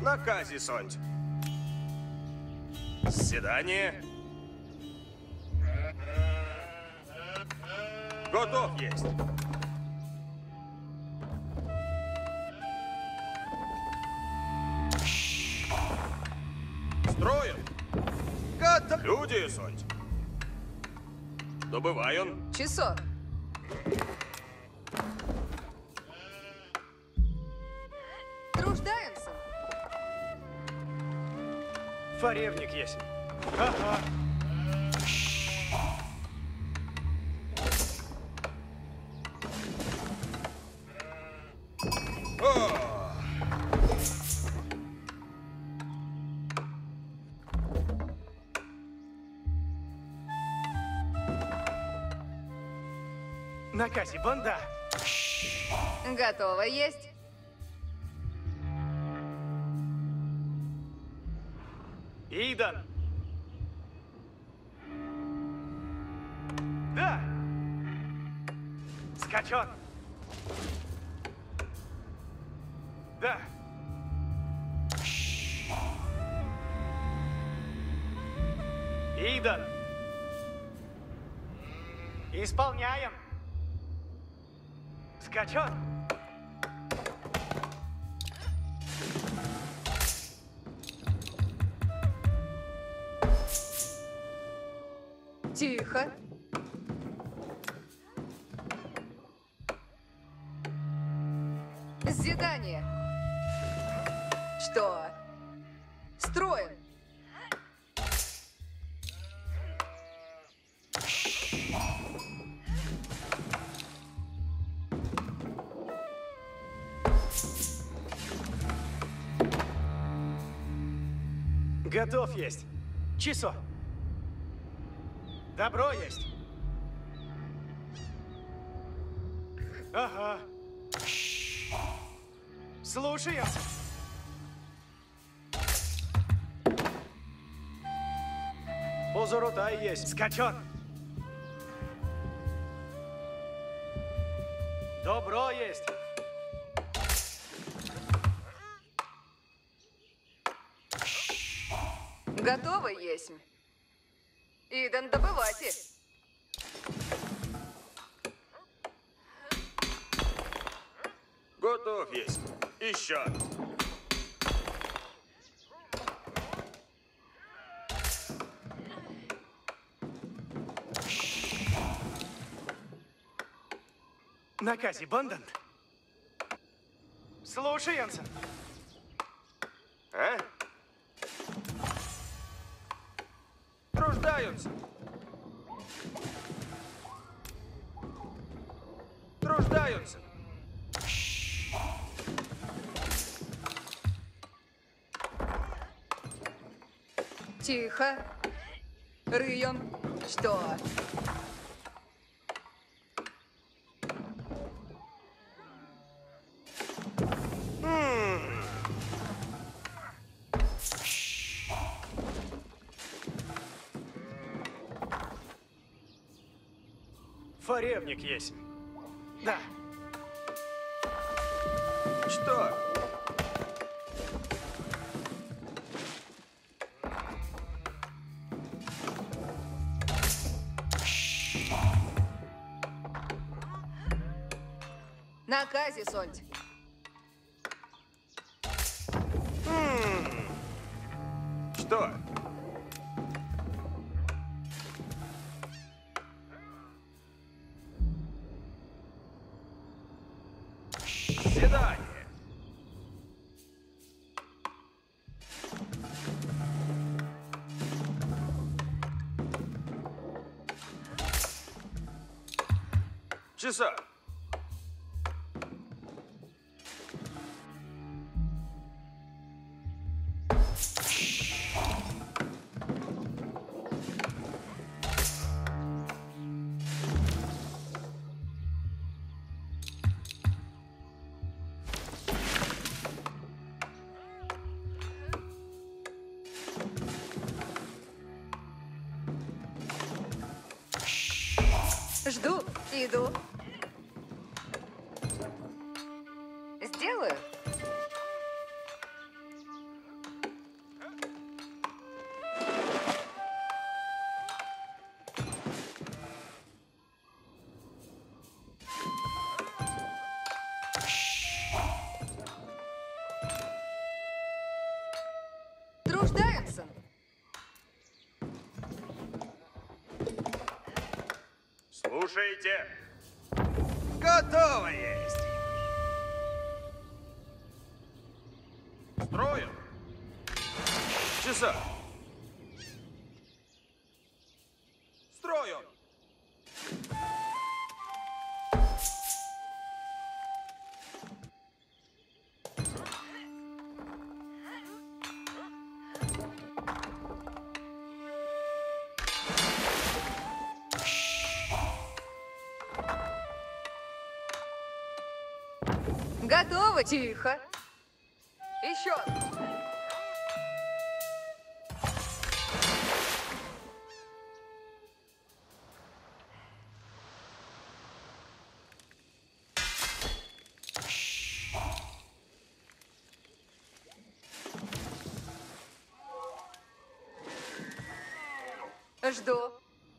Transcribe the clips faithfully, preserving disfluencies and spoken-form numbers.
Накази, Сонть. Свидание. Готов есть. Строим. Готов. Люди, Сонть. Добываем. Часов. Труждаемся. Форевник есть. Ага. О! Накази, банда. Готово есть. Идан. Да. Скачон. Да. Идан. Исполняем. Скачон. Тихо. Задание. Что? Строим. Готов есть. Часо. Добро есть. Ага. Слушаемся. Позоротай есть. Скачон. Добро есть. Готово есть. Идан, добывайте. Готов есть. Еще. Накази, бандант. Слушаемся. А? Труждаются. Труждаются. Тихо. Рыем. Что? Форевник есть. Да. Что? Накази, Сонть. Что? Свидание. Часа. Жду. Иду. Сделаю. Слушайте. Готово есть. Строим. Часа. Строим. Готово. Тихо. Еще. Жду.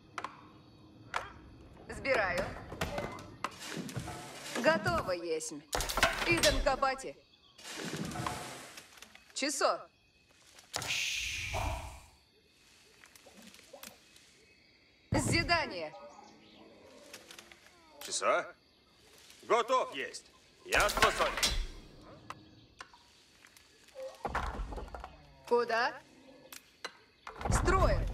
Сбираю. Готово есть. Идем копати. Часо. Зидание. Часа. Готов есть. Ясно, Сонь. Куда? Строим.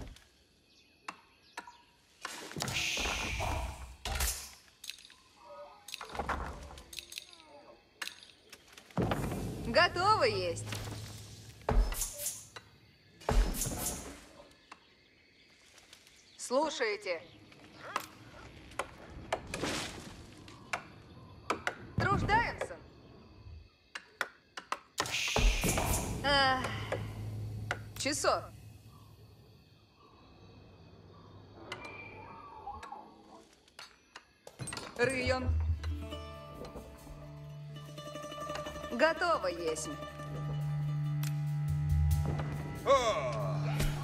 Готово есть. Слушайте. Труждаемся. А, часов. Рыем. Готово есть. О!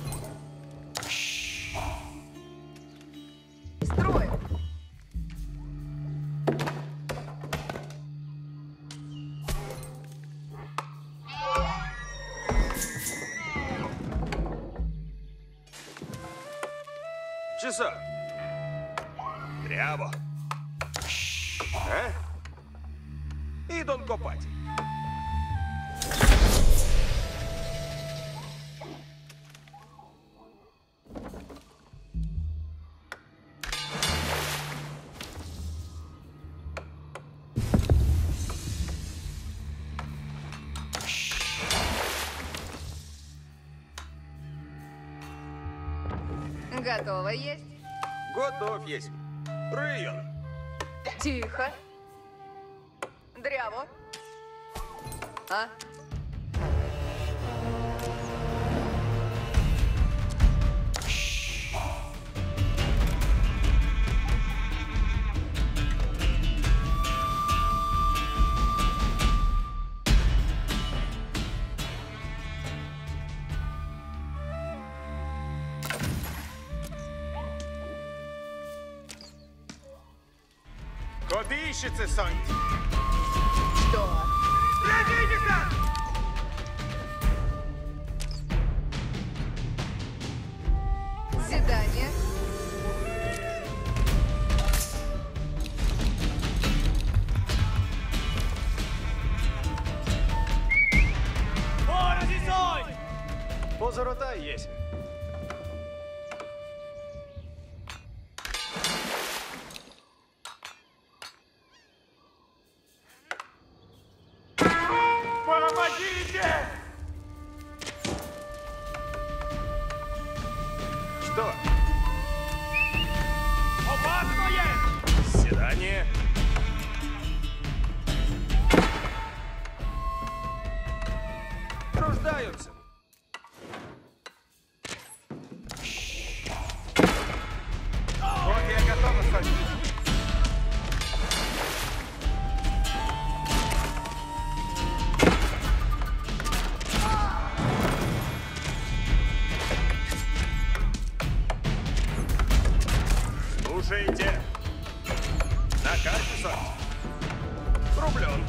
Строим. Часа. Дряво. А? Идон копать. Готово есть. Готов есть. Район. Тихо. Дряво. А? Кодищице, Сонь. Что? Зидание. Порози, Сонь! Позоротай есть. Помогите! Что? Опасное! Седание. Труждаются. Вот я готов, Сонь. Слушайте. На карте, Сонь. Рублен.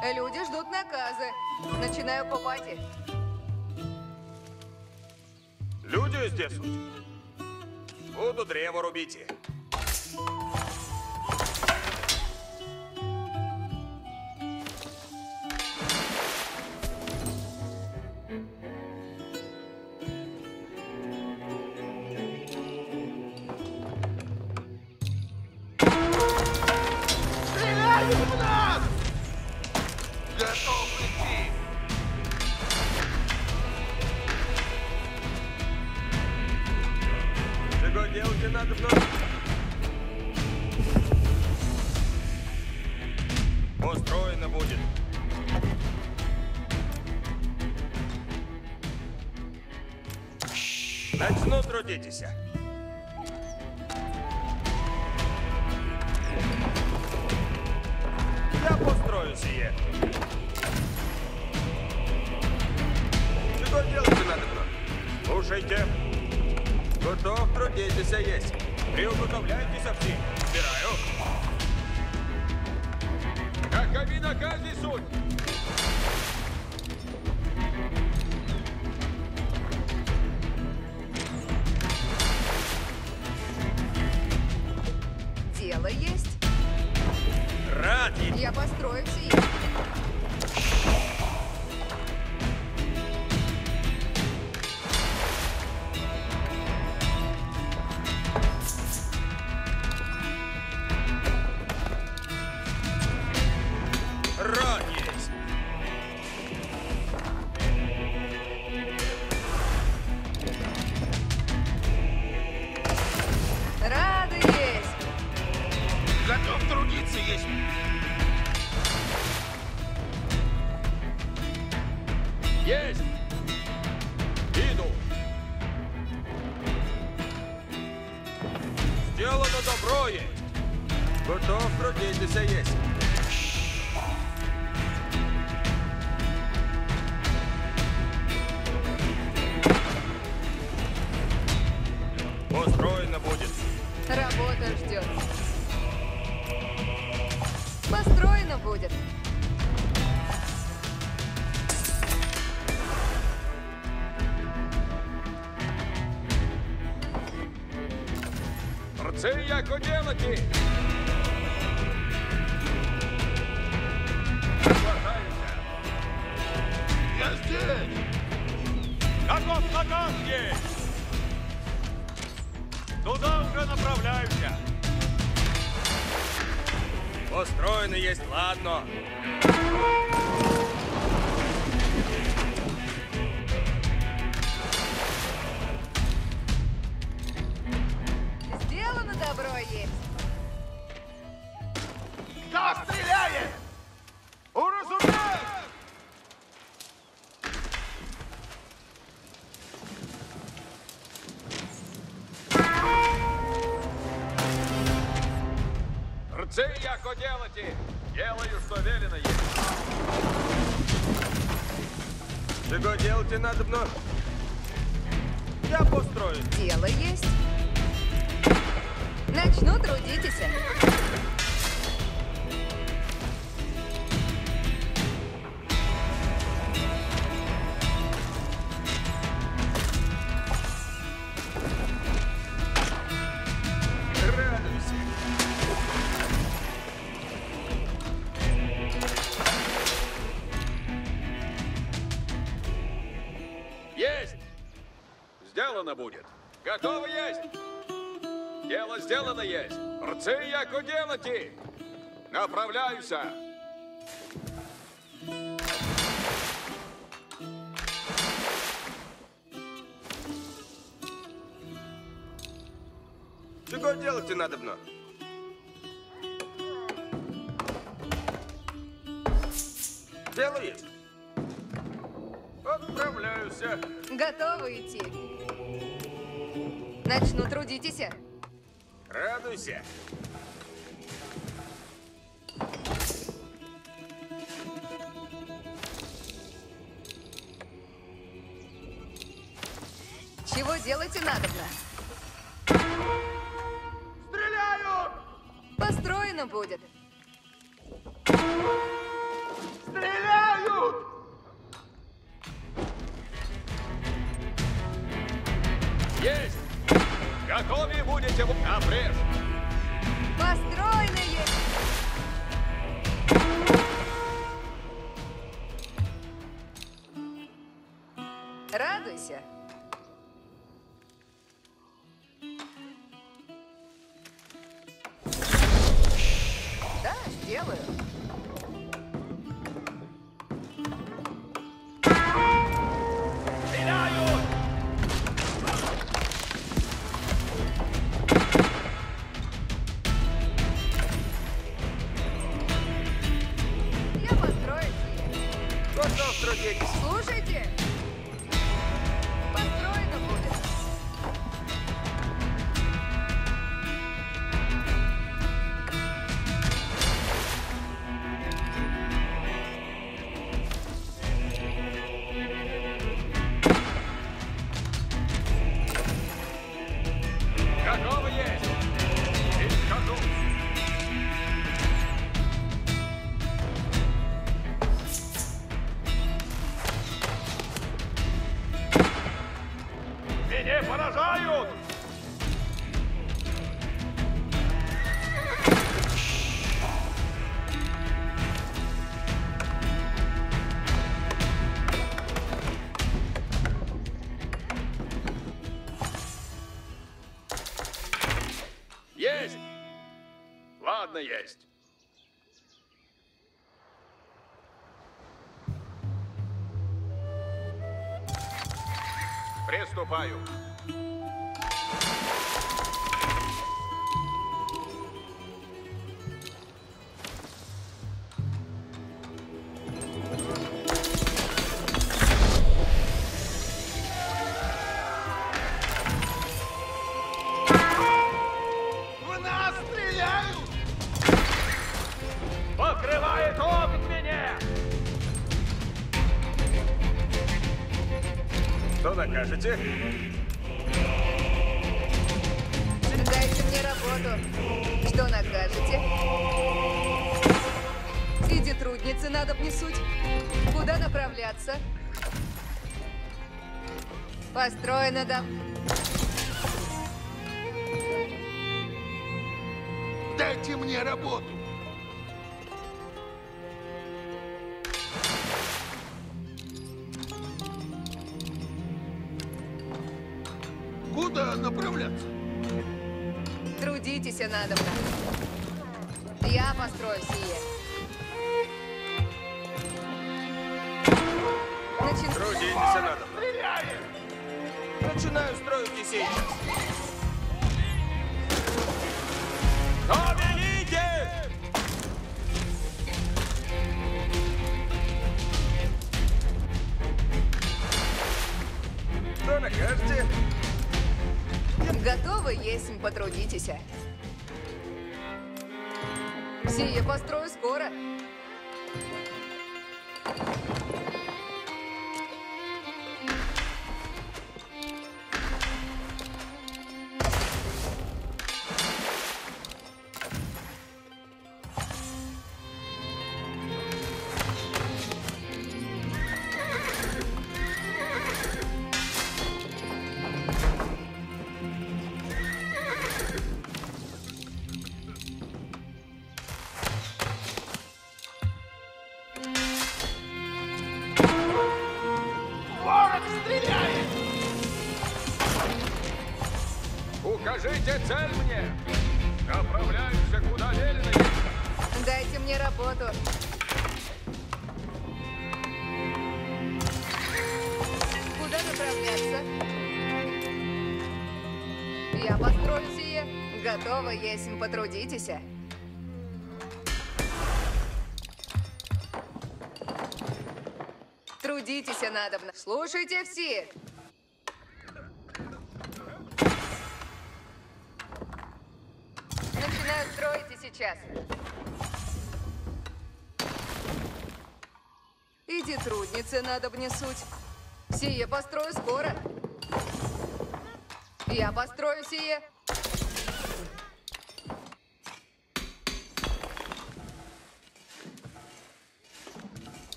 Люди ждут наказы. Начинаю копать. Люди здесь. Буду древо рубить. Чего делать не надо вновь? Устроено будет. Начну трудитесь. Я построю сие. Чего делать не надо вновь? Слушайте. Готов, трудитесь, есть. Приуготовляйтесь все. Собираю. Какови накази суть? Дело есть. Рад ей. Я построю все. Рад есть. Рада есть. Готов трудиться есть. Есть. Иду. Сделано добро есть. Готов, трудитесь, есть. Устроено будет. Работа ждет. Построено будет. Це як оділити. Я здесь. Каков наказ есть? Туда уже направляюсь. Устроено есть, ладно. Сделано добро есть. Кто стреляет? Уразумеет! Це як оділити. Делаю, что велено есть. Чего делать не надо вновь? Я построю. Дело есть. Начну трудитесь. Радуйся. Есть! Сделано будет. Готово есть. Дело сделано есть. Рцы яко делати. Направляюся. Чего делать и надо вновь? Дело есть. Отправляюсь. Готовы идти. Начну трудитесь. Радуйся. Чего делать и надобно? Стреляют! Построено будет. Стреляют! Есть! Готовы будете в обрез! Построены есть! Радуйся! Да, сделаю. Стреляют! Я построю сие. Готов трудитесь! Слушайте! Построено будет. Готовы есть! Исхожу! Меня поражают! Есть! Ладно, есть. Приступаю. В нас стреляют! Покрывает огонь меня! Что накажете? Дайте мне работу. Что накажете? Иди, трудницы, надо внесуть. Куда направляться? Построено, да. Дайте мне работу! Куда направляться? Трудитесь, надобно. Я построю сие. Начин... Трудитесь, надо. Стреляет! Начинаю строить и сейчас. Но велите! Что накажете? Готовы, если потрудитесь. Сие построю скоро. Ворог стреляет! Укажите цель мне! Направляемся куда велено есть. Дайте мне работу. Куда направляться? Я построю сие. Готово, если потрудитесь. Трудитесь, надобно. Слушайте все. Начинаю строить и сейчас. Иди, трудницы, надо внесуть. Сие построю скоро. Я построю сие.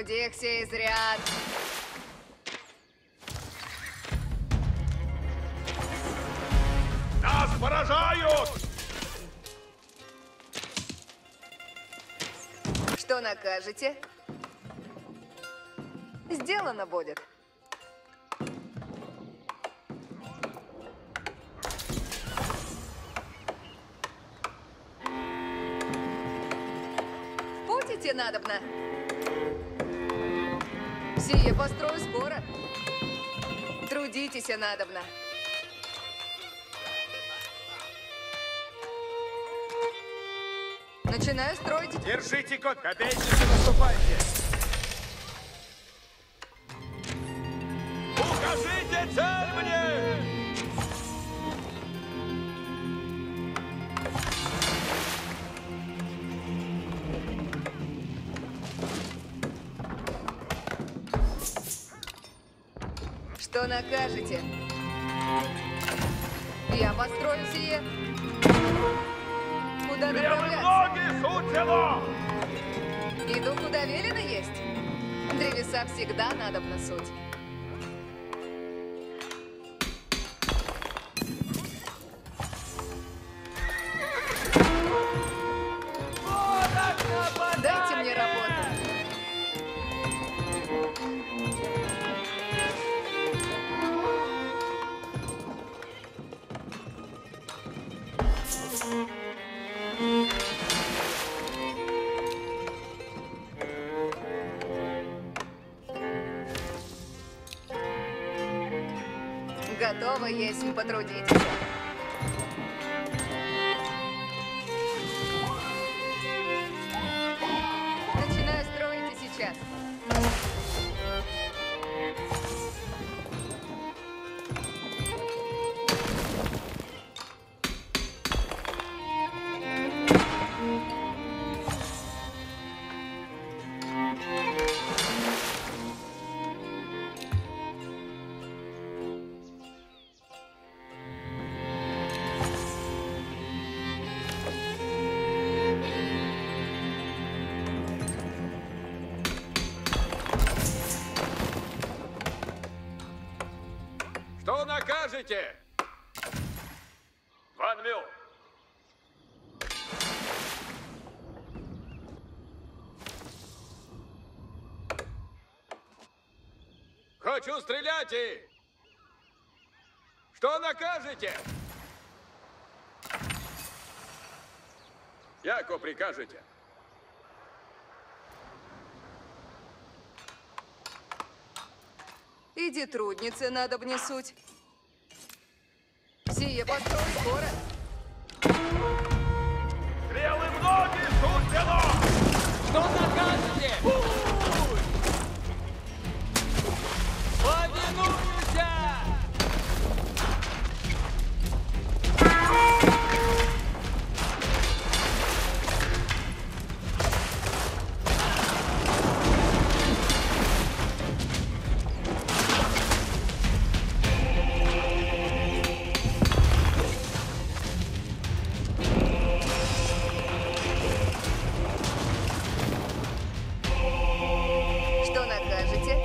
Потрудихся изряд. Нас поражают! Что накажете? Сделано будет. В путь идти надобно. Сие построю скоро. Трудитесь надобно. Начинаю строить. Держите код, копейщики, наступайте. Укажите цель мне! Что накажете? Я построю сие. Куда направляться? Ноги, суть дела! Иду, куда велено есть. Древеса всегда надобно суть. Дайте мне работу. Готово есть, потрудитесь. Начинаю строить и сейчас. Что накажете? Ван Мю. Хочу стрелять и... Что накажете? Яко прикажете? Иди, трудницы, надо внесуть. Сие построй скоро. Стрелы в ноги, суть дела! Что накажете? Повинуйся! Что накажете?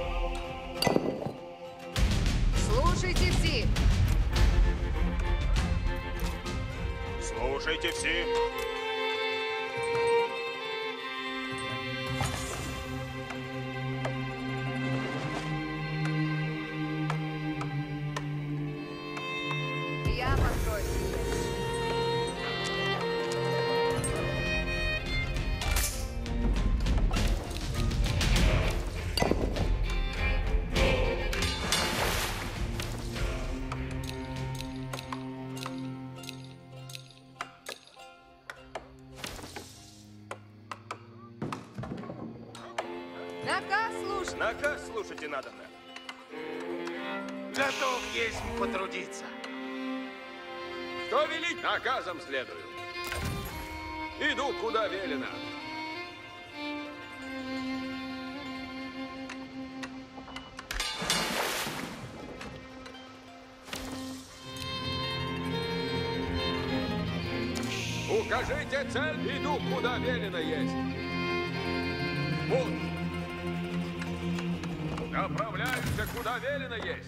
Слушайте все. Слушайте все. Я построю сие. Наказ слушай. Наказ слушайте надобно. Готов есть потрудиться. Что велить, наказом следую. Иду, куда велено. Укажите цель, иду, куда велено есть. Вот. Направляемся, куда велено есть.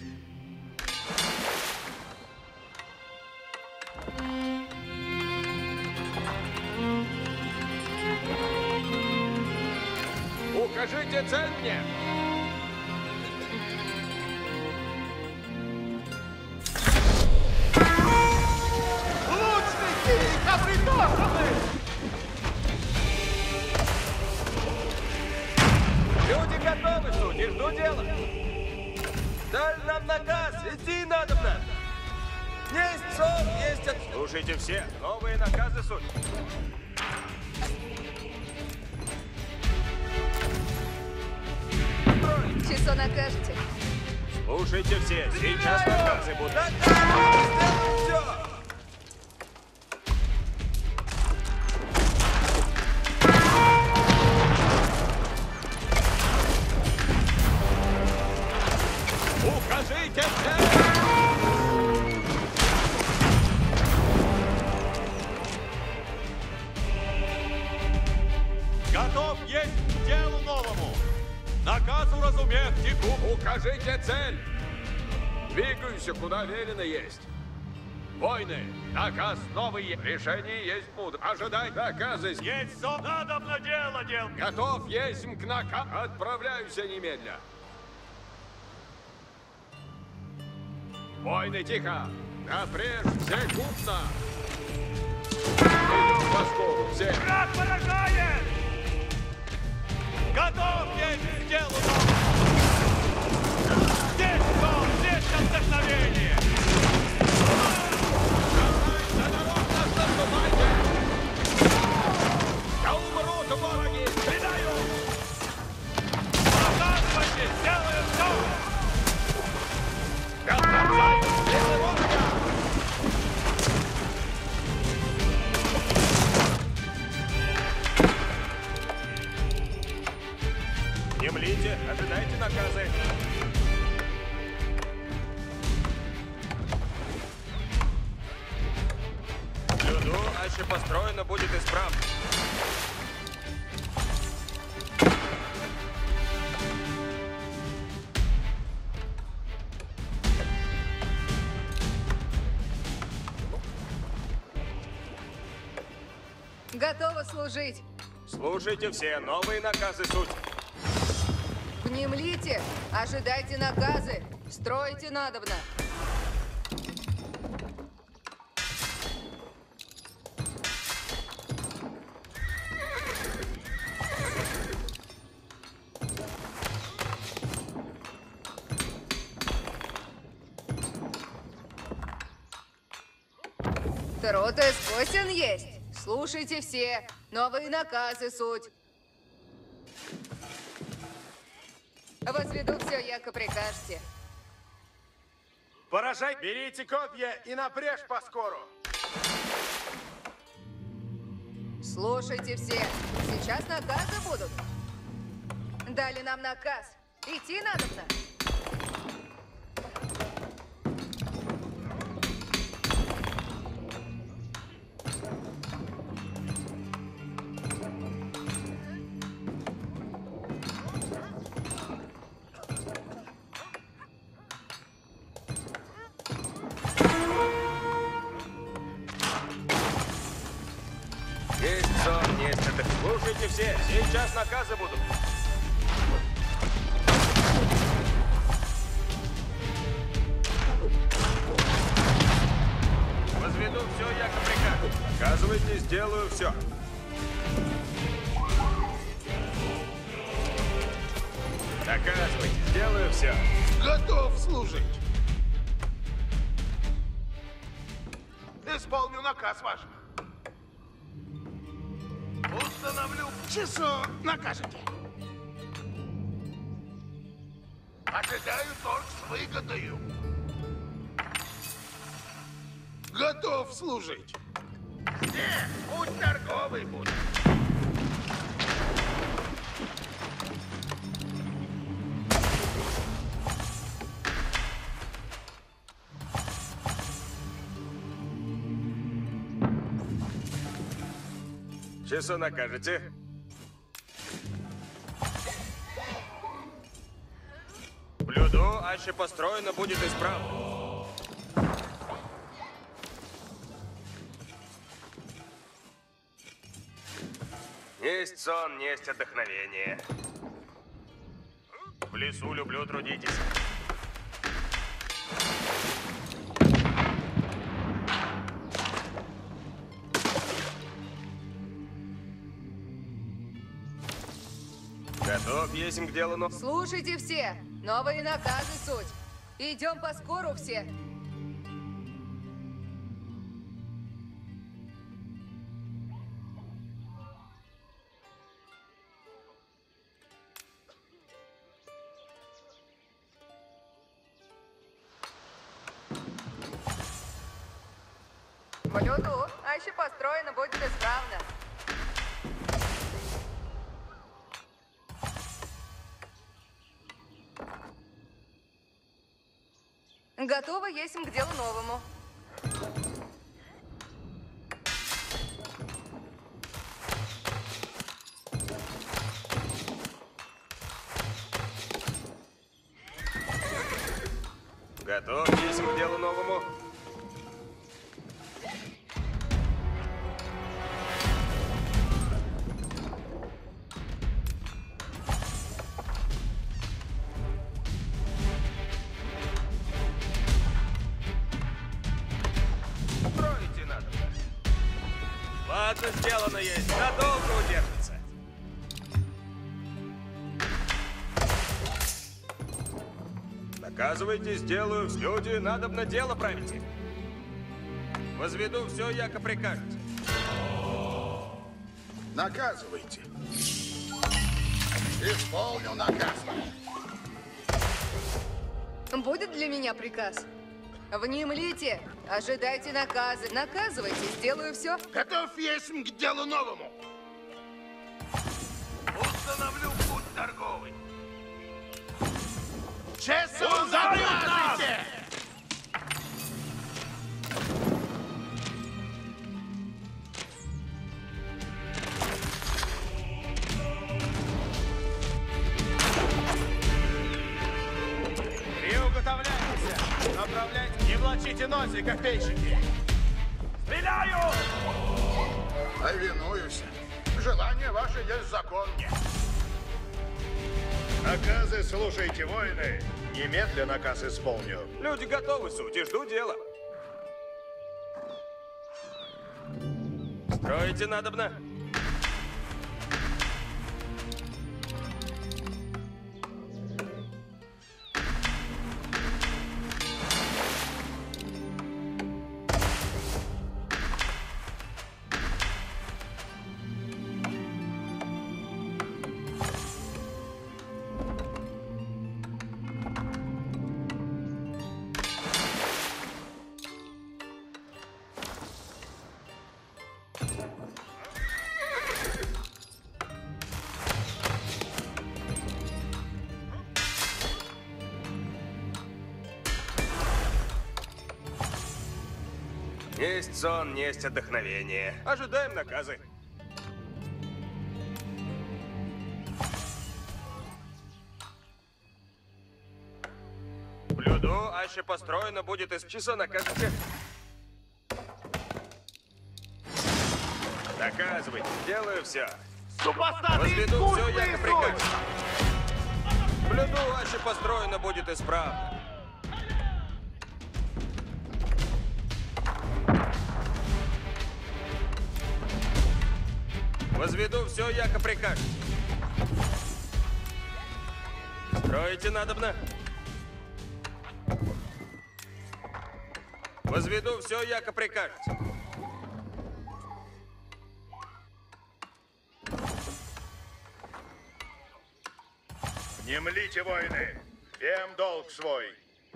Укажите цель мне. Лучники, капритоны! Люди готовы, судьи, жду дела. Дай нам наказ, идти надобно. Есть сон, есть от... Слушайте все, новые наказы, суть. Часо накажете. Слушайте все, сейчас наказы будут. Наказы, все! Укажите цель! Готов есть к делу новому. Наказу разуметь теку. Укажите цель! Двигайся, куда велено есть. Войны, наказ новый, решение есть мудро. Ожидай наказы. Есть сон, надобно дело дел. Готов есть к наказу. Отправляйся немедля. Войны, тихо! Напрежь, все купно! Идем по сходу, все! Враг поражает! Готов есть к делу новому. Здесь сон, здесь отдохновение. Осторожно, наступайте! Я умру, враги! Предаю! Показывайте, сделаем все. Отправляю! Силы войска! Не млите, ожидайте наказы. Люду, аще построено будет исправно. Готова служить. Слушайте все, новые наказы суть. Внемлите, ожидайте наказы. Стройте надобно. Труд искусен есть. Слушайте все. Новые наказы суть. Возведу все, яко прикажете. Поражай, берите копья и напрежь поскору. Слушайте все. Сейчас наказы будут. Дали нам наказ. Идти надобно. Есть сон, есть это. Слушайте все, сейчас наказы будут. Возведу все, яко прикажу. Показывайте, сделаю все. Доказывайте, сделаю все. Готов служить. Исполню наказ ваш. Установлю часо, накажете. Ожидаю торг с выгодою. Готов служить. Здесь путь торговый будет. Часу накажете? аще построено будет исправно. Есть сон, есть отдохновение. В лесу люблю трудитесь. Готов, есть к делу, но... Слушайте все, новые наказы суть. Идем по скору все. В льду, а еще построено будет исправно. Готово есть к делу новому. Готов есть к делу новому. Строите надо. Ладно, сделано есть. Надолго удержится. Наказывайте, сделаю, люди, надобно дело правите. Возведу все, яко прикажете. Наказывайте. Исполню наказ. Будет для меня приказ. Внемлите, ожидайте наказы. Наказывайте, сделаю все. Готов есть к делу новому. Установлю путь торговый. Честно закажете! Приуготовляйтесь! Направляйте! Не влачите носи, копейщики! Стреляю! Повинуюсь. Желание ваше есть закон. Наказы слушайте, воины. Немедленно наказ исполню. Люди готовы, суть, и жду дела. Строите надобно. Есть сон, есть отдохновение. Ожидаем наказы. Блюду, аще построено будет из часа, накажете. Наказывайте, делаю все. Возведу все, яко прикажете. Блюду, аще построено будет исправно. Возведу все, яко прикажете. Строите надобно. Возведу все, яко прикажете. Внемлите, воины. Всем долг свой.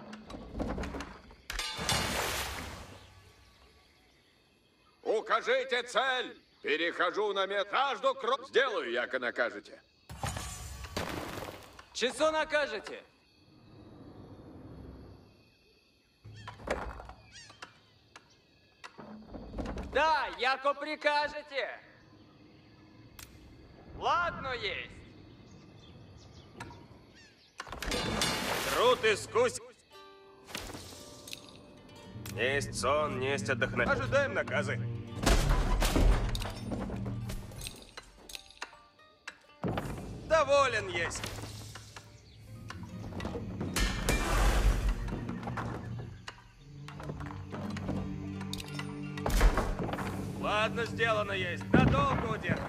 Укажите цель. Перехожу на мет. Каждую кровь сделаю, яко накажете. Часу накажете? Да, яко прикажете. Ладно есть. Труд искусен. Несть сон, несть отдохновение. Ожидаем наказы. Доволен есть. Ладно, сделано есть. Надолго удержим.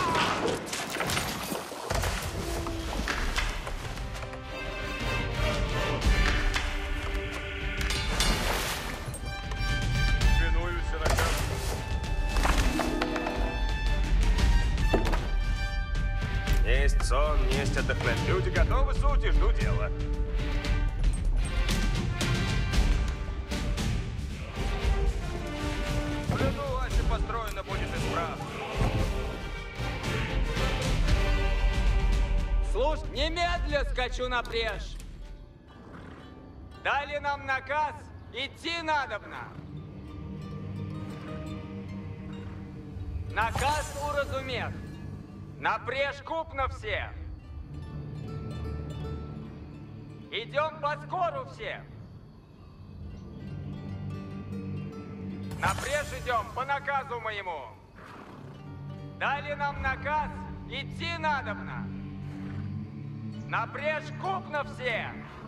Повинуюсь наказу. Есть сон, есть отдохновение. Люди готовы, сути, жду дела. В плену ваше построено будет исправно. Слушай, немедля скачу на брешь. Дали нам наказ, идти надобно. Наказ уразумех. На брешь купно все. Идем по скору все. На брешь идем по наказу моему. Дали нам наказ, идти надобно. На брешь купно все.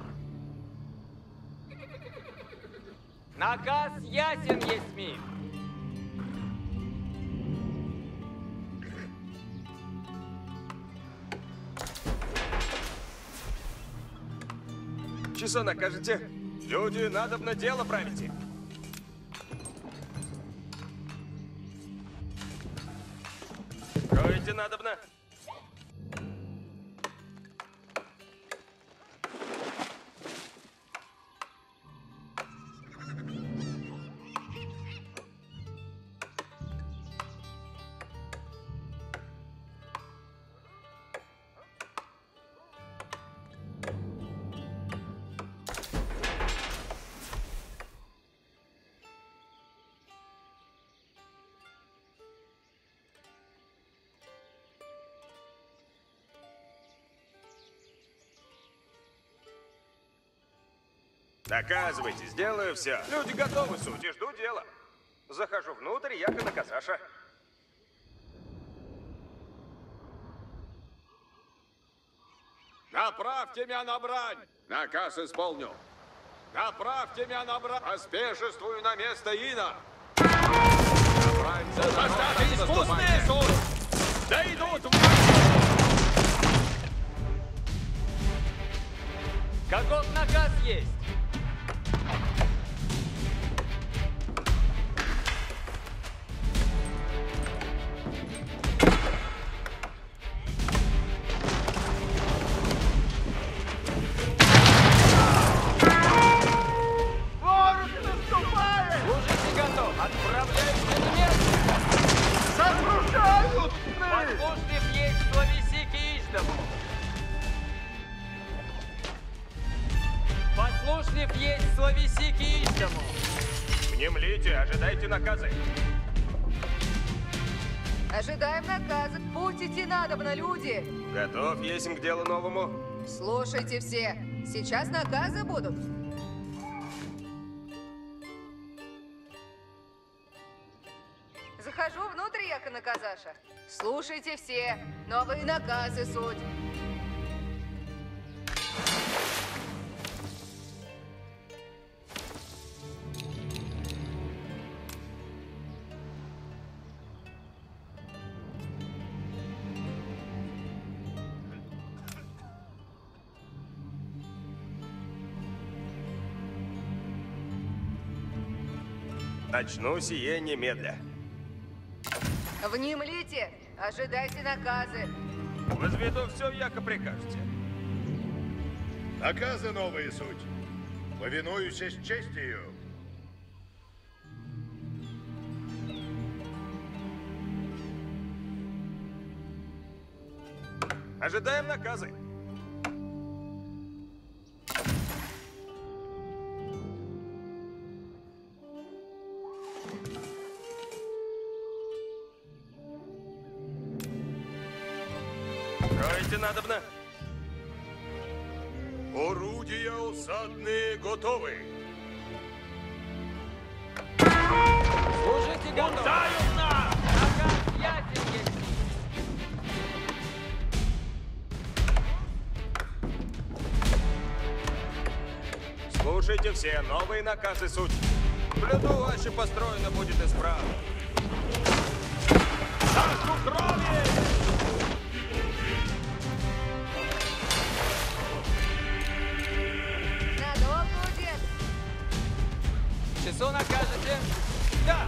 Наказ ясен есть ми. Часа накажете? Люди, надобно дело правите. Строите надобно. Наказывайте, сделаю все. Люди готовы, сути, жду дела. Захожу внутрь, яко на казаша. Направьте меня на брань. Наказ исполню. Направьте меня на брань. Поспешествую на место Ина. Поставьте искусные суд! Да идут! Каков наказ есть? Служите готов! Отправляйся немедленно! Сокрушают! Послушник есть славесики издому! Послушник есть славесики издому! Внемлите, ожидайте наказы. Ожидаем наказа. Путь идти надобно, люди. Готов есть к делу новому? Слушайте все. Сейчас наказы будут. Захожу внутрь, яко на казаша. Слушайте все. Новые наказы суть. Начну сие немедля. Внемлите. Ожидайте наказы. Возведу все, яко прикажете. Наказы новые суть. Повинуюсь с честью. Ожидаем наказы. Строите надобно. Орудия усадные готовы. Служите готовы! Дают нас! Наказ ясен есть! Слушайте все, новые наказы суть. Блюду ваше построено будет исправно. Царству крови! Надолго, дед? Часу накажете? Да!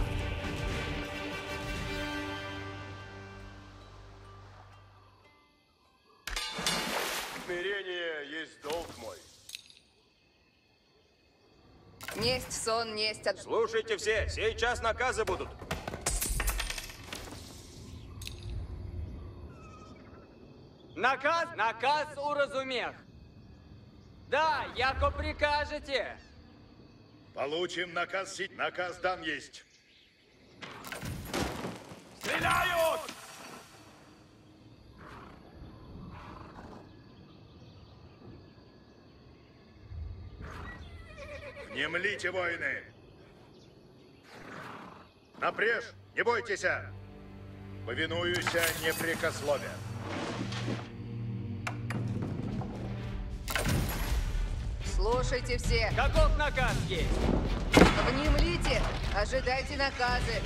Смирение есть долг мой. Несть сон, несть от... Слушайте все, сейчас наказы будут. Наказ? Наказ уразумех. Да, яко прикажете. Получим наказ. си- Наказ дан есть. Стреляют! Внемлите, воины. Напрежь, не бойтесь. Повинуюся непрекословия. Слушайте все. Каков наказ есть? Внемлите. Ожидайте наказы.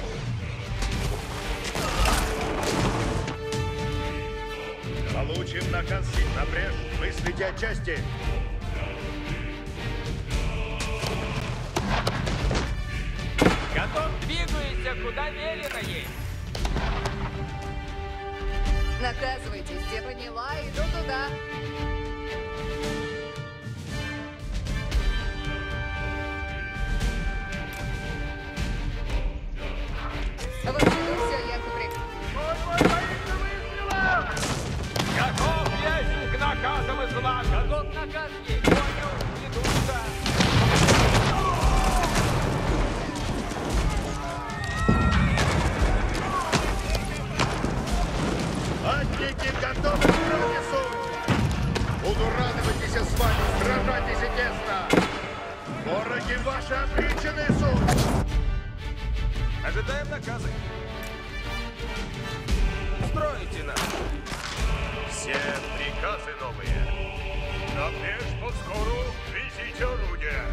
Получим наказ. си- Напрежь, мыслите о части. Готов, двигайся, куда велено есть. Наказывайтесь. Я поняла, иду туда. Возведу все, яко приказ. Готов есть к наказам и зла! Каков наказ есть? Понял, ведутся. Атники готовы к пронесу. Буду радоваться с вами, сражайтесь тесно. Вороги ваши обречены суд. Ожидаем наказы. Строите нас. Все приказы новые. Напрежь поскору, везите орудия.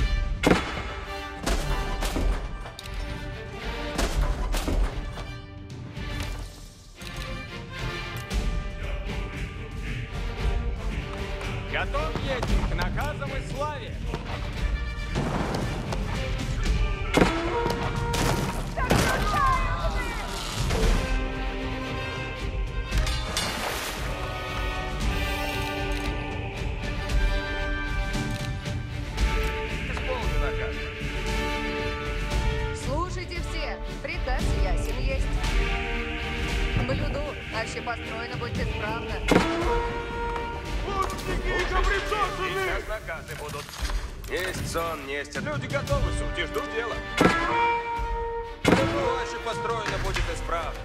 Готов есть к наказам и славе. Исполни наказ. Слушайте все. Приказ ясен есть. Блюду, аще построено будет исправно. Сейчас наказы будут. Есть сон, есть. Люди готовы, суть, и жду дела. Блюду ваше построено будет исправно.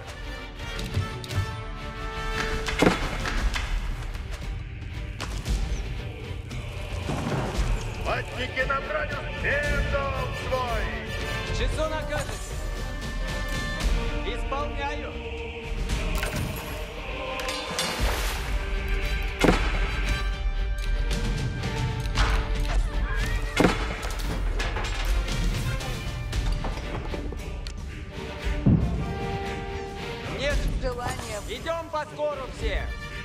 Атники на броню, всем дом свой. Часу накажете? Исполняю. Нет Желание. идем по скору все.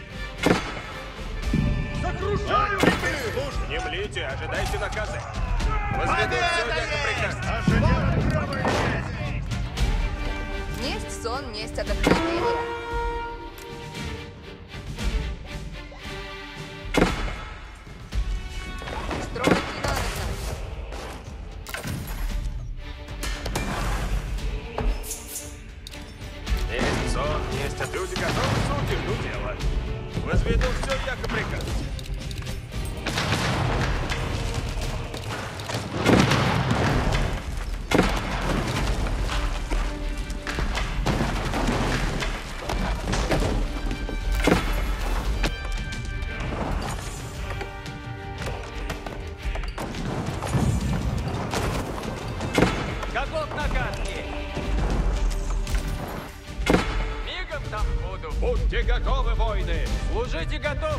Атники, слушайте. Внемлите, ожидайте наказы. Возведу все, яко приказ. Ожидаю правой чести. Несть сон, несть отдохновение. Строить не надо. Есть сон, есть. Люди готовы, суть, и жду дела. Возведу все, яко приказ. Каков наказ есть? Мигом там буду. Будьте готовы, воины! Служите готов.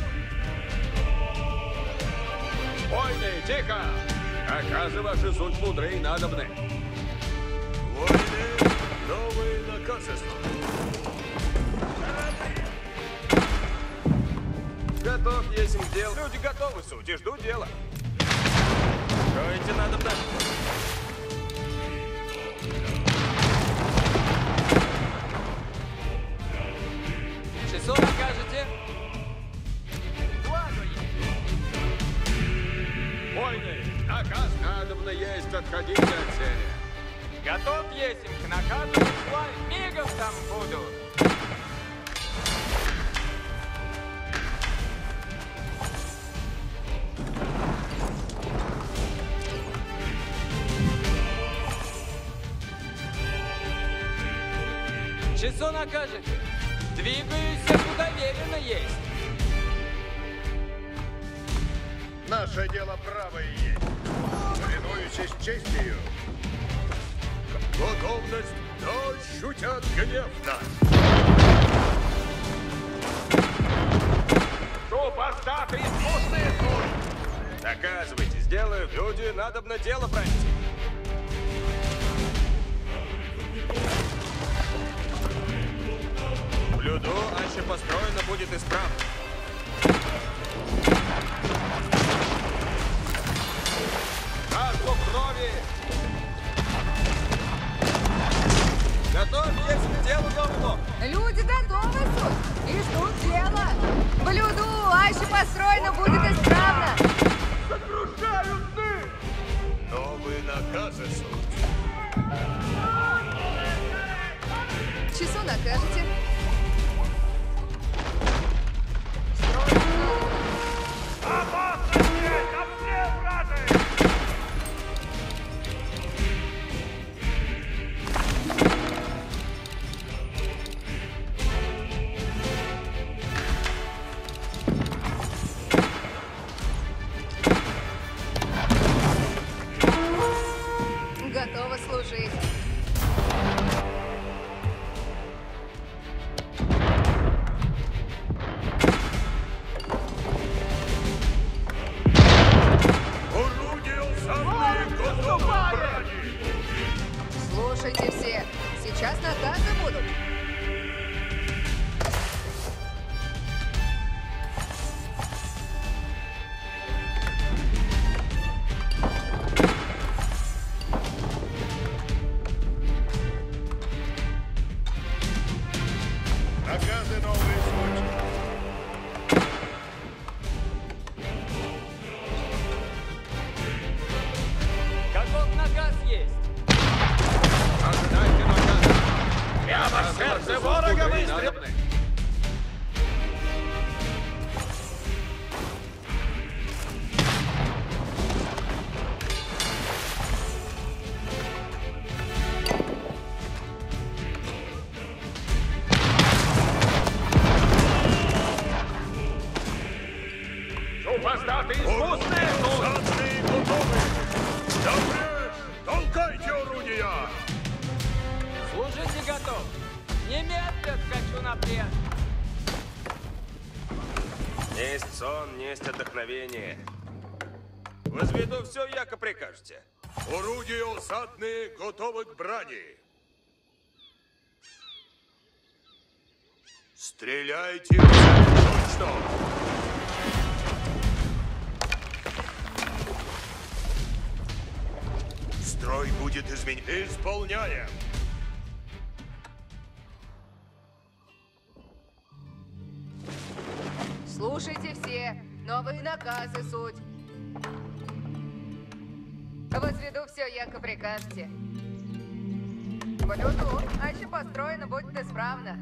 Воины, тихо! Наказы ваши суть мудрые и надобны. Воины, новые наказы. Готов, есть к делу. Люди готовы, суть, и жду дела. Строите надобно. Часу накажете? Войны, наказ надобно есть, отходите от цели. Готов есть к наказу славе. Мигом там буду. Часу накажете? Двигаюсь, куда верено есть. Наше дело правое есть. Повинуюсь с честью. Готовность, да ощутят гнев нас. Супостаты искусные суть! Доказывайте, сделаю. Люди, надобно дело провести. Блюду, аще построено будет исправно. Жажду крови! Готов есть к делу новому! Люди готовы, суть, и ждут дела. Блюду, аще построено будет исправно. Сокрушают ты! Новые наказы суть. Часу накажете? Опасность есть! Обстрел вражий! Готова служить. Орудие усадные, готовы к брани. Слушайте все. Сейчас наказы будут. Наказы новые суть. Каков наказ есть? Ожидайте наказ! Прямо в сердце ворога выстрел! Супостаты искусные суть! Усадные готовы. Добре, толкайте орудия. Служите готов. Немедленно скачу напред. Несть сон, несть отдохновение. Возведу все, яко прикажете. Орудия усадные готовы к брани. Стреляйте точно. Строй будет изменен. Исполняем. Слушайте все. Новые наказы суть. Возведу все, яко прикажете. Блюду, аще построено будет исправно.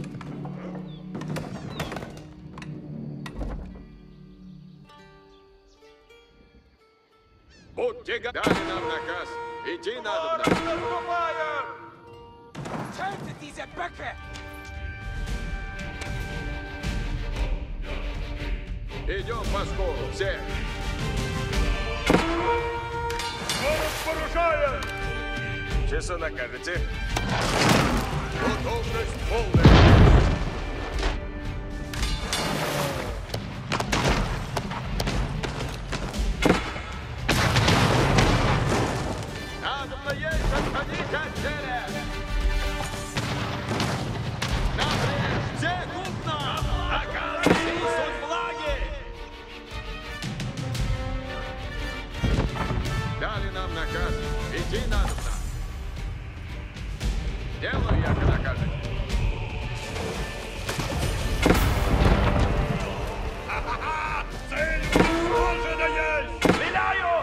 Будьте готовы! Дали нам наказ. Идти надо. Tötet diese Böcke! Идем по скору, все. Город поражает! Часу накажете? Готовность полная. Надо есть отходить от цели! Напрячь все губно! Оказывай суть влаги! Дали нам наказ. Идти надо. Делаю, як накажете. Ха-ха-ха! Цель уничтожена есть! Стреляют!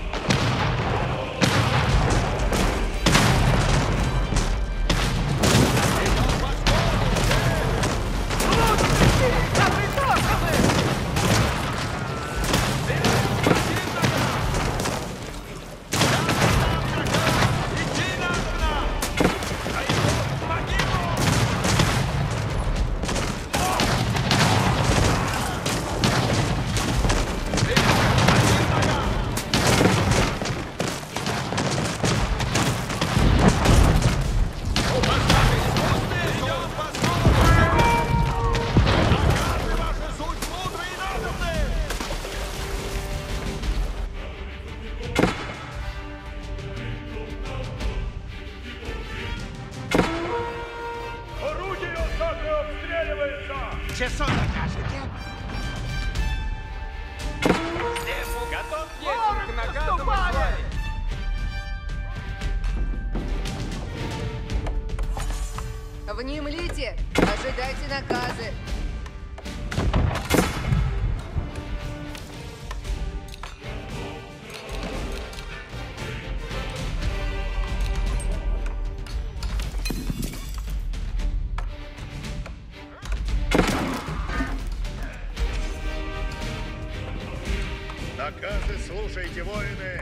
Орудие осады обстреливается! Часу накажете? Готов есть к наказу славе. Внемлите! Ожидайте наказы! Наказы слушайте, воины!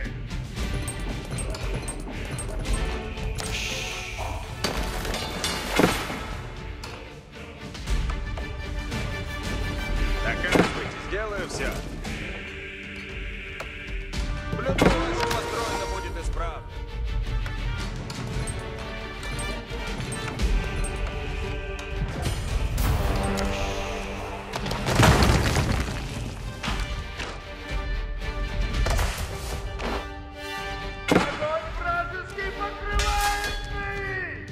Доказывайте, сделаю все. Блюдо ваше построено будет исправно. Огонь вражеский покрывает мы!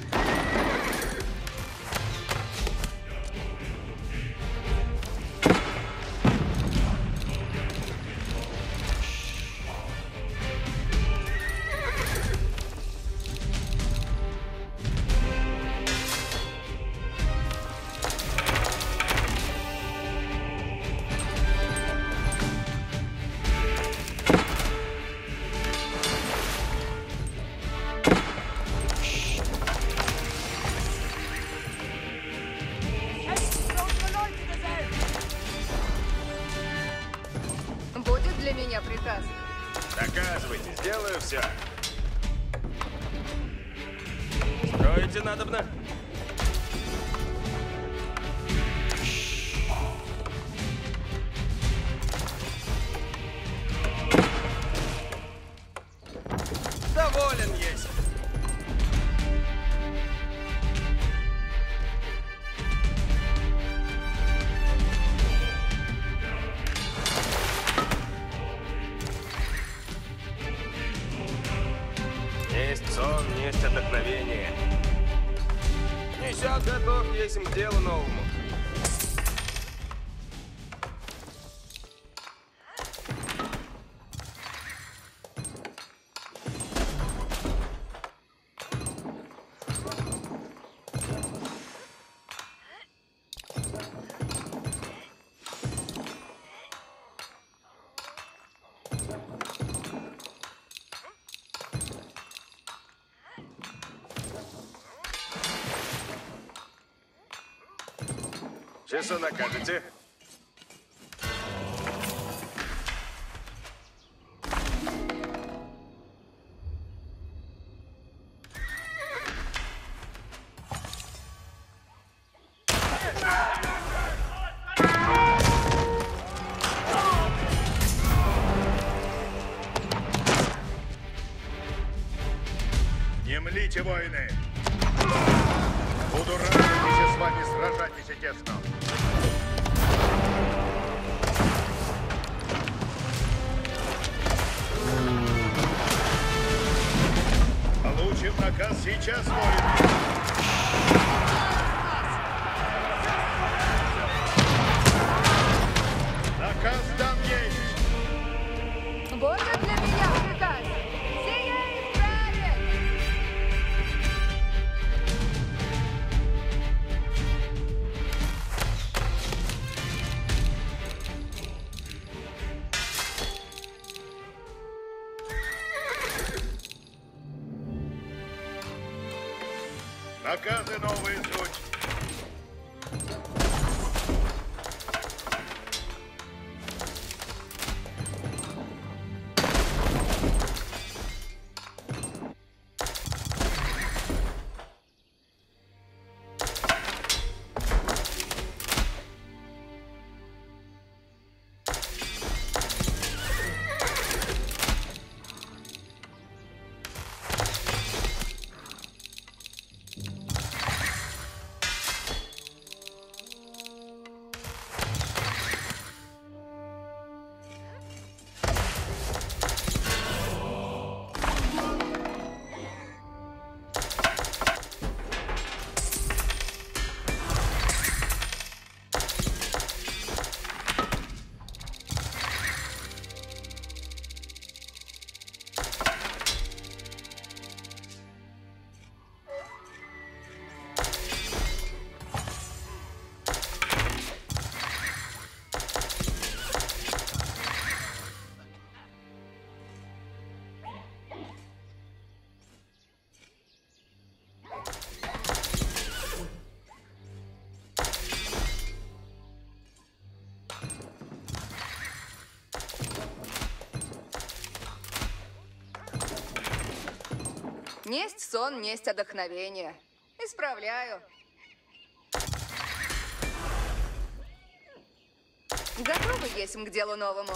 Будет для меня приказ. Доказывайте, сделаю все. Строите надобно? Доволен есть. Есть сон, есть отдохновение. Несет готов, есть им к делу новому. Часу накажете? Не Землите, воины! Буду рад, если с вами сражайтесь тесно. Получим наказ сейчас, воины! Наказ дан есть! Вот это для меня приказ! Сия исправить! Наказы новые суть. Несть сон, несть отдохновение. Исправляю. Готовы есть к делу новому?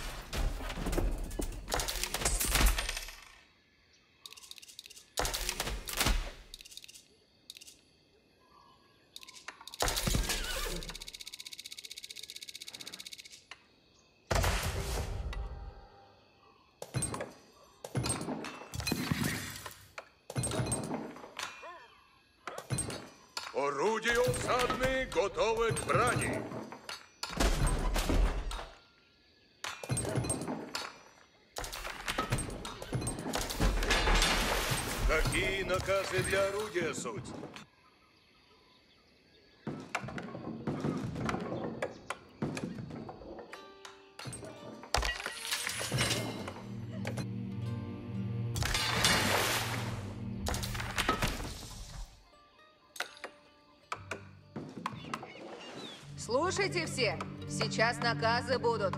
Орудия осадные готовы к брани. Какие наказы для орудия суть? Слушайте все, сейчас наказы будут.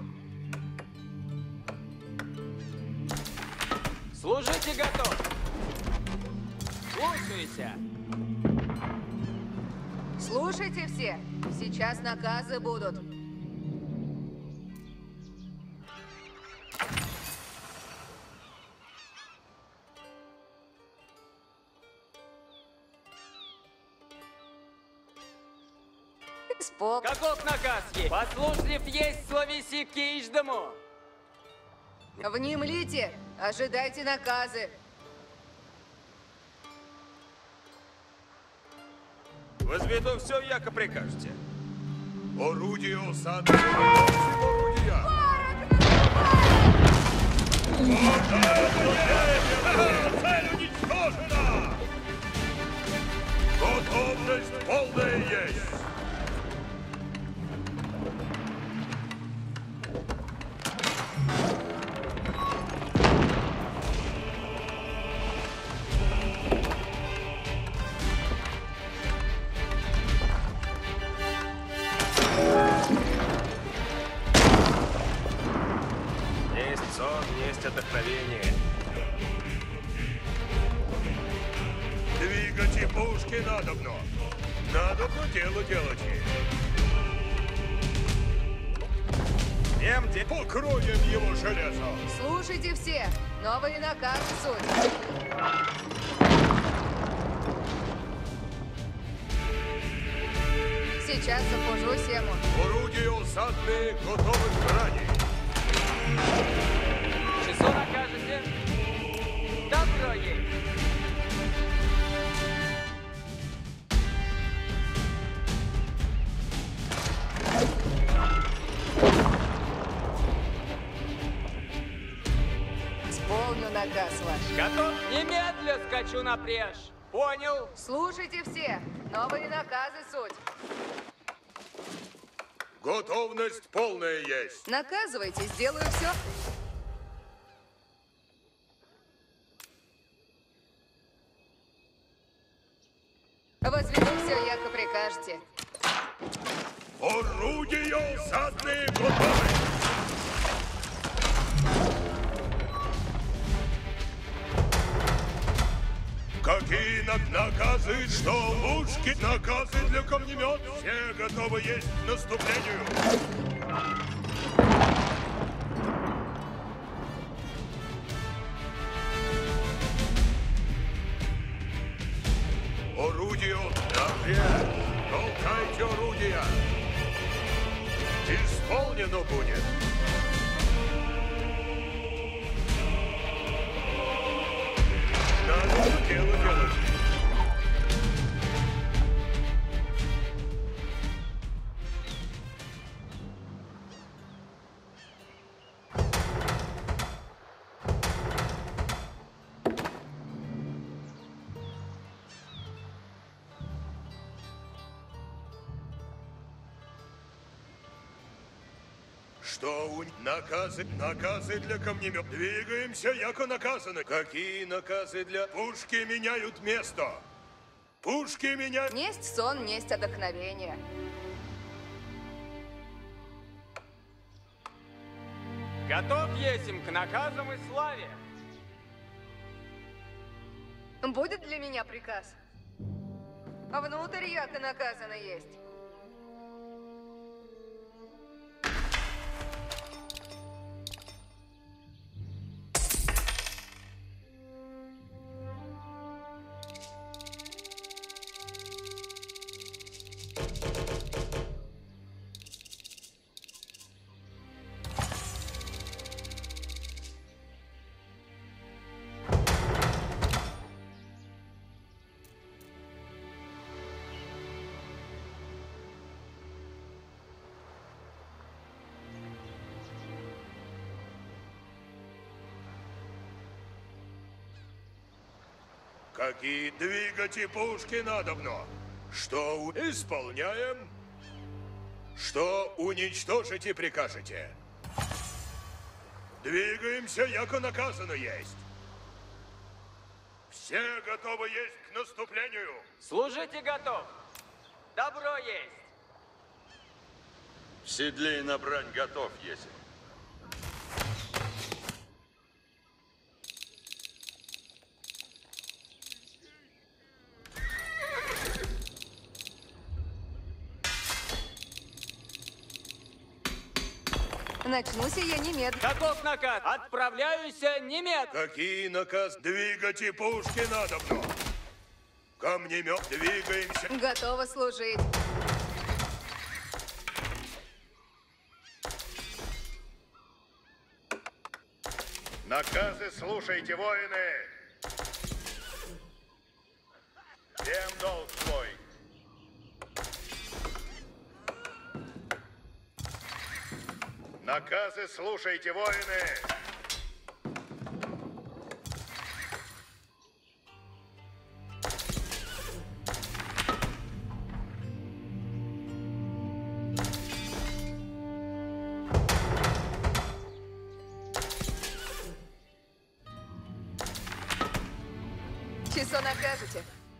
Служите готов. Слушайся. Слушайте все, сейчас наказы будут. Спок. Каков наказ есть? Послушлив есть, словеси киждому. Внемлите, ожидайте наказы. Возведу все, яко прикажете. Орудия осадные орудия. Цель уничтожена! Готовность полная есть! Есть сон, есть отдохновение. Двигать и пушки надобно. Надобно дело делать. Немте. Покроем его железом. Слушайте все, новые наказы суть. Сейчас запужусь ему. Орудия осадные готовы к брани. Часу накажете? Добро есть. Исполню наказ ваш. Готов? Немедля скачу на преж. Понял? Слушайте все. Новые наказы суть. Готовность полная есть. Наказывайте, сделаю все. Возведу все, яко прикажете. Орудия осадные готовы. Какие на- наказы, что лучки, наказы для камнемет? Все готовы есть к наступлению. Орудие напрячь! Толкайте орудия! Исполнено будет! Надо дело делать! Что у... Наказы, наказы для камнемет. Двигаемся, яко наказаны. Какие наказы для... Пушки меняют место. Пушки меняют... Несть сон, несть отдохновение. Готов есим к наказам и славе. Будет для меня приказ? А внутрь яко наказано есть. Какие двигати пушки надобно? Что у... Исполняем. Что уничтожите прикажете? Двигаемся, яко наказано есть. Все готовы есть к наступлению. Служите готов. Добро есть. В седле и на брань готов есть. Начнусь я немедленно. Каков наказ? Отправляюсь немед. Какие наказ? Двигати пушки надобно. Камнемет, двигаемся. Готова служить. Наказы слушайте, воины. Всем долг свой. Наказы слушайте, воины. Часо накажете.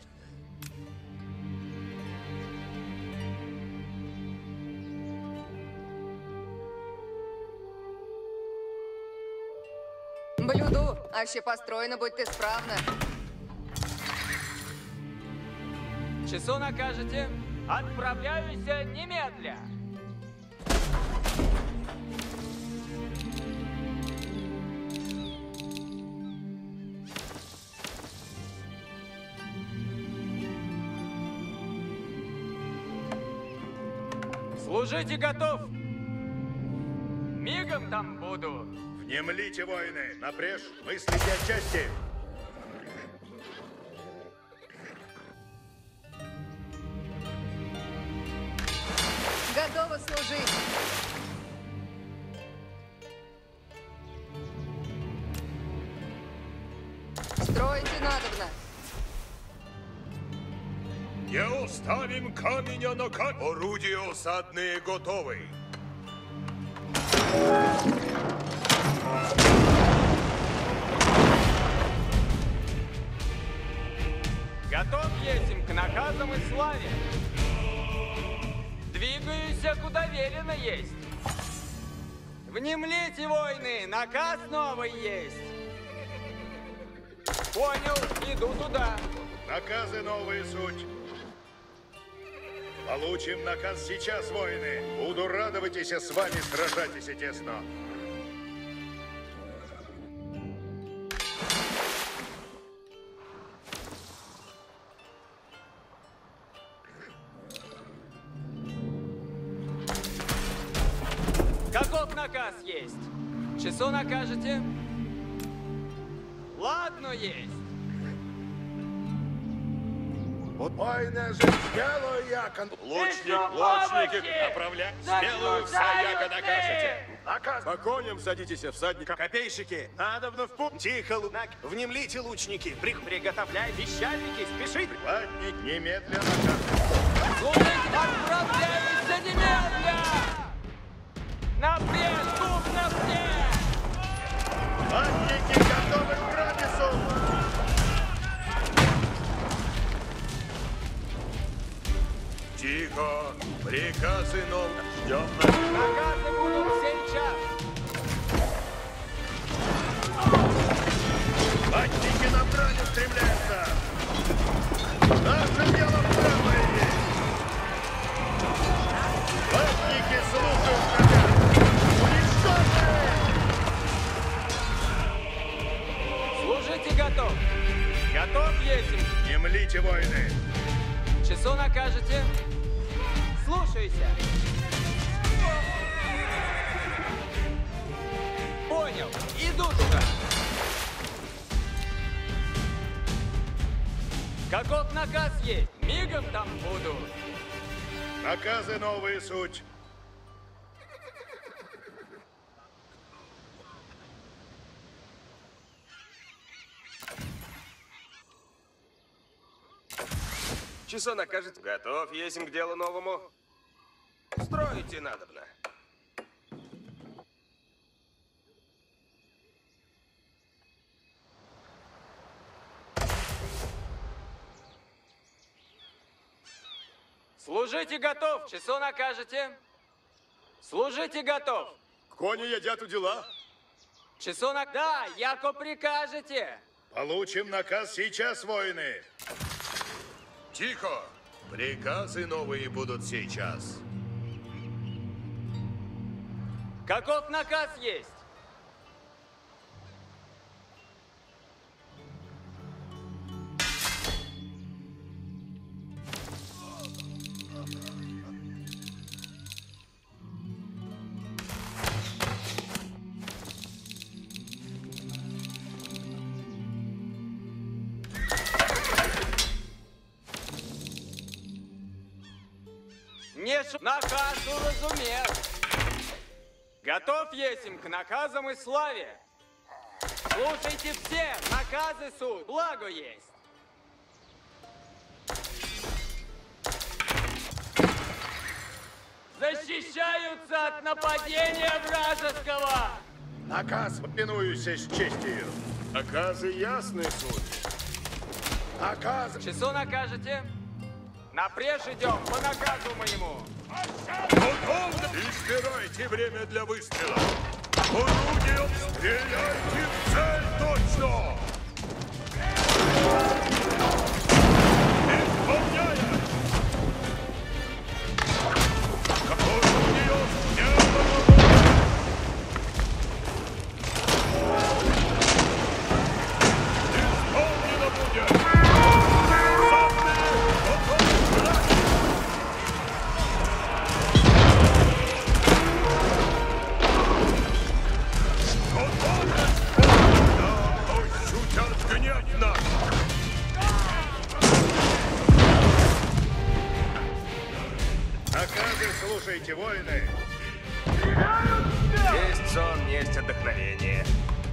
Блюду, аще построено будьте справно. Часу накажете? Отправляюсь немедля. Служите готов! Мигом там буду! Внемлите, воины! Напрежь, мыслите о части! Готовы служить! Строите надобно! Не оставим камня на камень. Орудия осадные готовы. Готов есмь к наказам и славе. Двигаюсь, куда велено есть. Внемлите, войны, наказ новый есть. Понял, иду туда. Наказы новые суть. Получим наказ сейчас, воины. Буду радоваться с вами, сражайтесь тесно. Каков наказ есть? Часу накажете? Ладно есть. Война же сделаю, яко... Лучник, лучники, направляй. Сделаю все, яко накажете. Наказ. По коням садитесь, всадника. Копейщики, надобно в путь. Тихо, лунак. Внемлите, лучники. При... Приготовляй пищальники, спешите. Ватник, немедленно наказ. Служить отправляйся немедля! Напрежь, туп на все! Ватники готовы к градусу. Тихо. Приказы новые. Ждем на... Наказы будут сейчас! Ватники на брань устремляются. Наше дело правое есть. Ватники слушают тебя. Уничтожить! Служите готов! Готов есмь! Внемлите, воины. Часу накажете? Слушайся! Понял, иду туда! Каков наказ есть? Мигом там буду! Наказы новые суть. Часо накажет. Готов есмь к делу новому. Строите надобно. Служите готов! Часу накажете? Служите готов! Кони едят у дела. Часу на... Да, яко прикажете! Получим наказ сейчас, воины. Тихо. Приказы новые будут сейчас. Каков наказ есть? Не ш... Наказ уразумел. Готов есмь к наказам и славе. Слушайте все, наказы суд, благо есть. Защищаются от нападения вражеского. Наказ повинуюсь с честью. Наказы ясны, суд. Наказ. Часу накажете? Напрежь идем по наказу моему. Готовно! Избирайте время для выстрела. Орудием стреляйте в цель точно! Исполняем! Орудием не исполнено будет! Сапли готовы! Наказы слушайте, воины. Есть сон, есть отдохновение.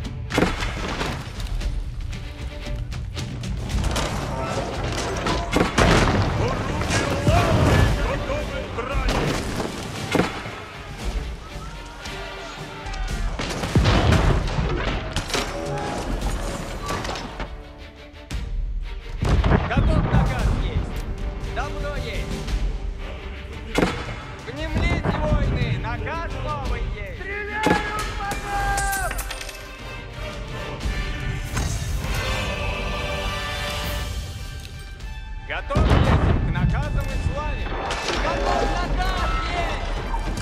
Готов наказ есть. Давно есть. Внемлите, войны, наказ новый есть. Стреляют по нам! Готов есть к наказам и славе. Готов наказ есть.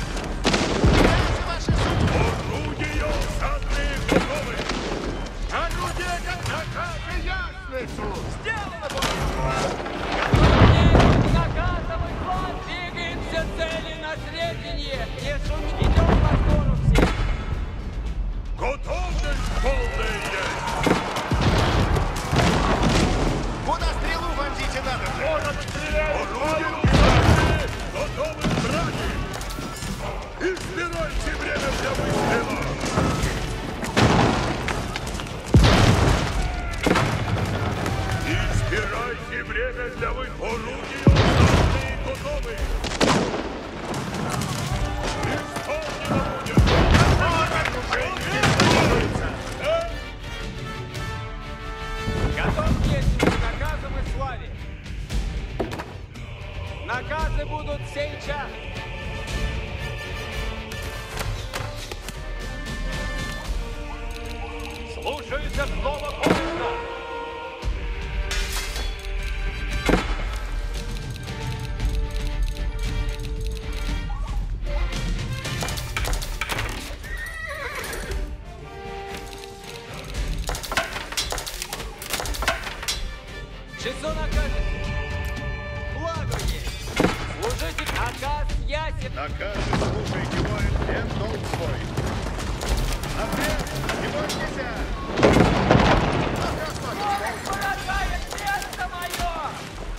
Орудие осадные готовы! Орудие наказ и ясницу! Сделано будет. Готов есть к наказам и славе. Двигаемся цели на среднее. Не шуми. Идем по скору все. Готовность полная есть! Куда стрелу вонзите надо? Орудие осадные готовы к брани! Избирайте время для выстрела! Избирайте время для выстрела! Орудия осадные готовы! Исполнено будет! Готов есть к наказам и славе. Наказы будут сейчас. Слушайся слова поезда! Число накажет. Благо есть. Служите. Наказ ясен. Наказы слушайте, воин, всем долг свой. Ответ! Не бойтесь! Поражает место мое!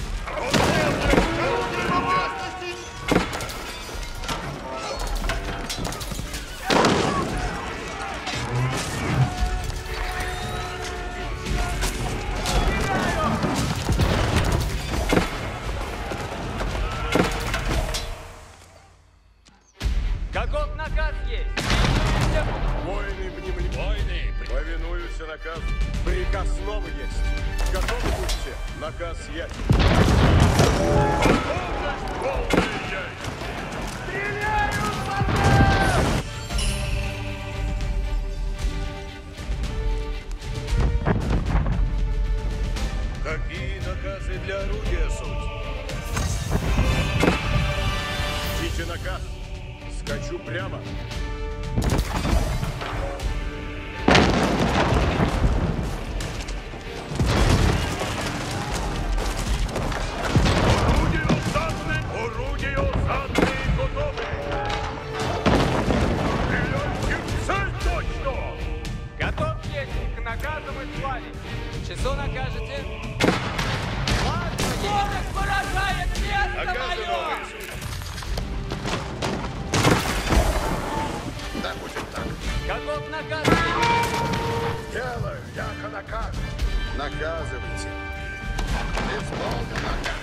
Каков наказ есть? Воины, внемли... Воины, повинуются наказу. Приказ снова есть. Готовы будьте. Наказ ясен. Готовность полная есть. Стреляют по нам! Какие наказы для орудия суть? Ждите наказ. Скачу прямо. Орудие осадные! Орудие осадные готовы! Стреляйте в цель точно! Готов есть к наказам и славе. Число накажете. Ладно, город поражает место Наказы мое! новые суть. Да будет так. Каков наказ? Делаю, яко наказ. Наказывайте. Исполнен наказ.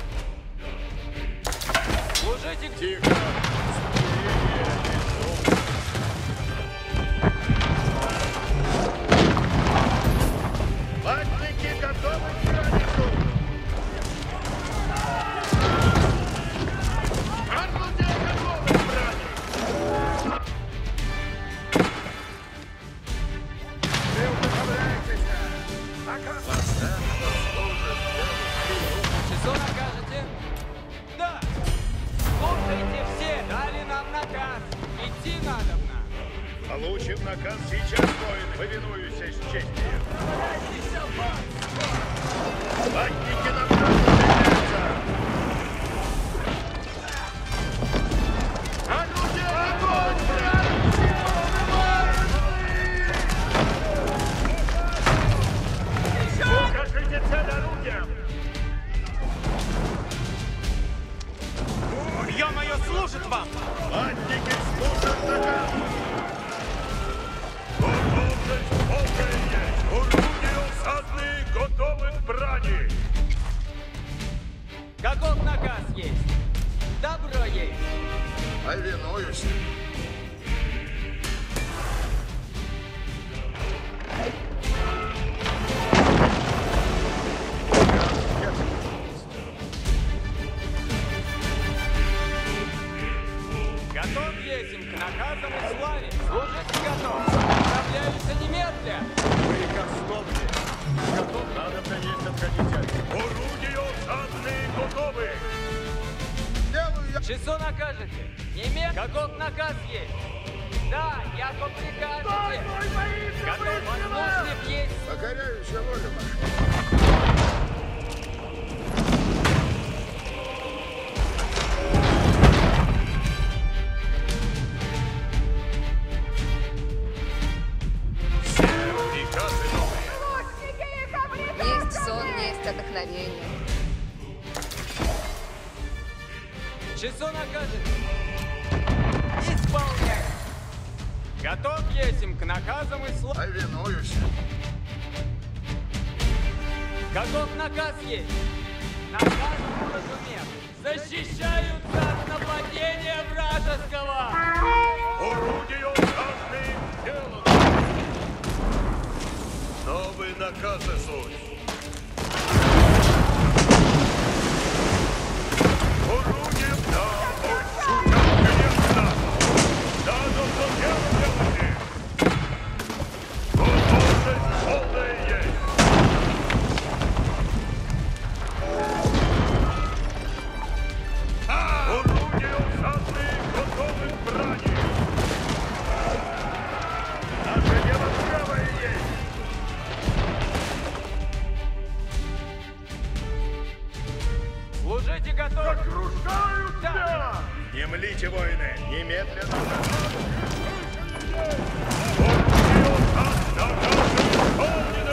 Служите к... Тихо! Латники готовы к границу. Орудие готовы к брани. Вы управляетесь. Наказ. Число накажете? Да. Слушайте все. Дали нам наказ. Идти надобно. Получим наказ сейчас, воин. Повинуюсь с честью. брани! Каков наказ есть? Добро есть. Повинуюсь. Готов есим к наказам и славе. Служить готов. Отправляются немедля. Приказ сломлен. Готов. Надо на есть отходить. Орудия осадные готовы. Делаю я. Часу накажете. Немед. Каков наказ есть? Да, яко прикажете. Готов. Послушник есть. Покоряюсь волю вашу. Приказы новые. Есть сон, есть отдохновение. Часу накажете. Исполняй. Готов есим к наказам и славе. Повинуюсь. Каков наказ есть? Наказ разумеет. Защищаются от нападения вражеского. Орудия осадные дело. Новые наказы суть. Орудие, да, ой, конечно. Да, но что дело делайте? Готовность полная есть. Орудия осадные готовы к брани. Наше дело правое есть. Служите готовы. Крушаются! Немлите, воины, немедленно. Орудия осадные готовы.